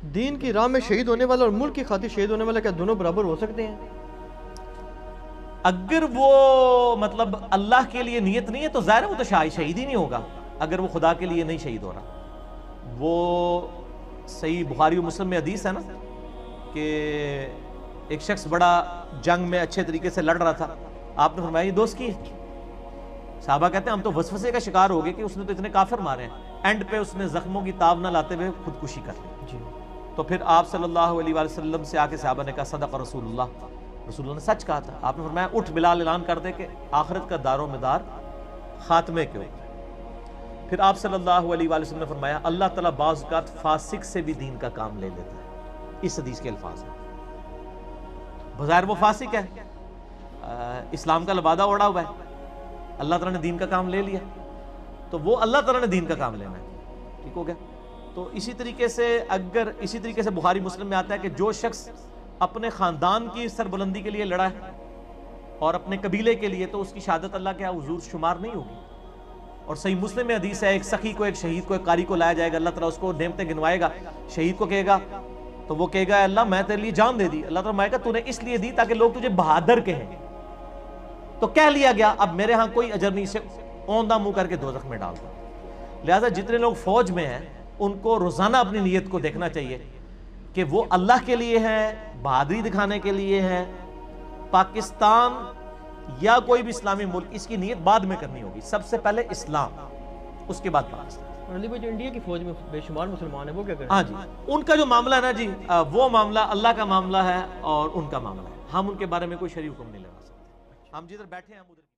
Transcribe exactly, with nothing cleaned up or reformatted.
دین کی راہ میں شہید ہونے والا اور ملک کی خاطر شہید ہونے والا کیا دونوں برابر ہو سکتے ہیں؟ اگر وہ مطلب اللہ کے لیے نیت نہیں ہے تو ظاہر ہے وہ تو شہید ہی نہیں ہوگا، اگر وہ خدا کے لیے نہیں شہید ہو رہا۔ وہ صحیح بخاری و مسلم میں حدیث ہے نا کہ ایک شخص بڑا جنگ میں اچھے طریقے سے لڑ رہا تھا، آپ نے فرمایا یہ دوست کی ہے؟ صحابہ کہتے ہیں ہم تو وسوسے کا شکار ہو گئے کہ اس نے تو اتنے کافر مارے ہیں، اینڈ پہ اس نے زخموں کی تاب نہ لاتے ہوئے خودکشی کر لی۔ جی تو پھر آپ صلی اللہ علیہ وآلہ وسلم سے آ کے صحابہ نے کہا صدق رسول اللہ، رسول اللہ نے سچ کہا تھا۔ آپ نے فرمایا اٹھ بلال اعلان کر دے کہ آخرت کا دار و مدار خاتمے کے اوپر۔ پھر آپ صلی اللہ علیہ وآلہ وسلم نے فرمایا اللہ تعالیٰ بعض اوقات فاسق سے بھی دین کا کام لے لیتا ہے، اس حدیث کے الفاظ ہیں۔ بظاہر وہ فاسق ہے، اسلام کا لبادہ اوڑھا ہوا ہے، اللہ تعالیٰ نے دین کا کام لے لیا تو وہ اللہ تعالیٰ نے دین کا کام لینا ہے، ٹھیک ہو گیا۔ تو اسی طریقے سے اگر اسی طریقے سے بخاری مسلم میں آتا ہے کہ جو شخص اپنے خاندان کی سربلندی کے لیے لڑا ہے اور اپنے قبیلے کے لیے تو اس کی شہادت اللہ کے حضور شمار نہیں ہوگی۔ اور صحیح مسلم میں حدیث ہے ایک سخی کو، ایک شہید کو، ایک قاری کو لایا جائے گا، اللہ تعالیٰ اس کو نعمتیں گنوائے گا، شہید کو کہے گا تو وہ کہے گا اللہ میں تیرے لیے جان دے دی، اللہ تعالیٰ فرمائے گا تو نے اس لیے دی تاکہ لوگ تجھے بہادر کہیں، تو کہہ لیا گیا اب میرے ہاں کوئی اجر نہیں، سے اوندہ منہ کر کے دوزخ میں ڈال دو۔ لہٰذا جتنے لوگ فوج میں ہیں ان کو روزانہ اپنی نیت کو دیکھنا چاہیے کہ وہ اللہ کے لیے ہیں، بہادری دکھانے کے لیے ہیں۔ پاکستان یا کوئی بھی اسلامی ملک اس کی نیت بعد میں کرنی ہوگی، سب سے پہلے اسلام، اس کے بعد پاکستان۔ علی بھائی جو انڈیا کی فوج میں بے شمار مسلمان ہیں وہ کیا کریں؟ ہاں جی، ان کا جو معاملہ ہے نا جی وہ معاملہ اللہ کا معاملہ ہے اور ان کا معاملہ ہے، ہم ان کے بارے میں کوئی شرعی حکم نہیں لگا سکتے۔ ہم جدھر بیٹھے ہیں ہم ادھر